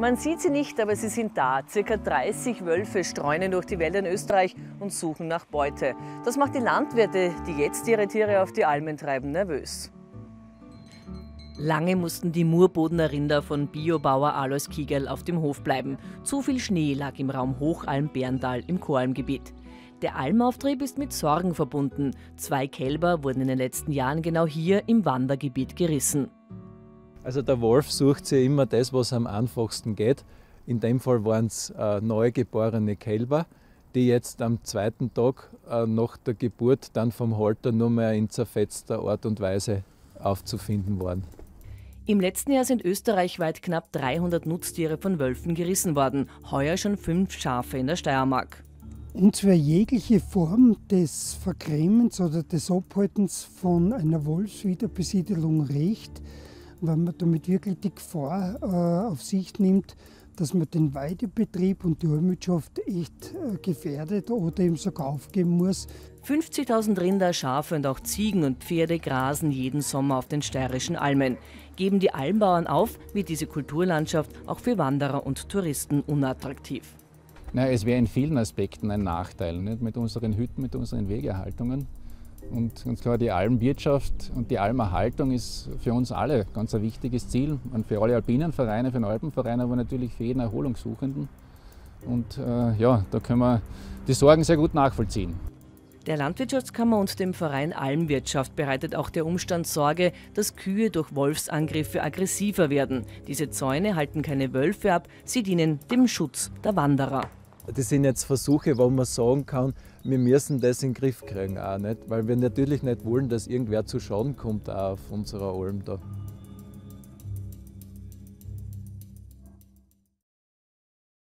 Man sieht sie nicht, aber sie sind da. Circa 30 Wölfe streunen durch die Wälder in Österreich und suchen nach Beute. Das macht die Landwirte, die jetzt ihre Tiere auf die Almen treiben, nervös. Lange mussten die Murbodener Rinder von Biobauer Alois Kiegerl auf dem Hof bleiben. Zu viel Schnee lag im Raum Hochalm-Berntal im Choralmgebiet. Der Almauftrieb ist mit Sorgen verbunden. 2 Kälber wurden in den letzten Jahren genau hier im Wandergebiet gerissen. Also der Wolf sucht sich immer das, was am einfachsten geht. In dem Fall waren es neugeborene Kälber, die jetzt am 2. Tag nach der Geburt dann vom Halter nur mehr in zerfetzter Art und Weise aufzufinden waren. Im letzten Jahr sind österreichweit knapp 300 Nutztiere von Wölfen gerissen worden. Heuer schon 5 Schafe in der Steiermark. Uns wäre jegliche Form des Vergrämens oder des Abhaltens von einer Wolfswiederbesiedelung recht, weil man damit wirklich die Gefahr auf sich nimmt, dass man den Weidebetrieb und die Almwirtschaft echt gefährdet oder eben sogar aufgeben muss. 50.000 Rinder, Schafe und auch Ziegen und Pferde grasen jeden Sommer auf den steirischen Almen. Geben die Almbauern auf, wird diese Kulturlandschaft auch für Wanderer und Touristen unattraktiv. Na, es wäre in vielen Aspekten ein Nachteil, nicht? Mit unseren Hütten, mit unseren Wegeerhaltungen. Und ganz klar, die Almwirtschaft und die Almerhaltung ist für uns alle ganz ein wichtiges Ziel. Und für alle alpinen Vereine, für den Alpenverein, aber natürlich für jeden Erholungssuchenden. Und ja, da können wir die Sorgen sehr gut nachvollziehen. Der Landwirtschaftskammer und dem Verein Almwirtschaft bereitet auch der Umstand Sorge, dass Kühe durch Wolfsangriffe aggressiver werden. Diese Zäune halten keine Wölfe ab, sie dienen dem Schutz der Wanderer. Das sind jetzt Versuche, wo man sagen kann, wir müssen das in den Griff kriegen, auch nicht, weil wir natürlich nicht wollen, dass irgendwer zu Schaden kommt auch auf unserer Alm da.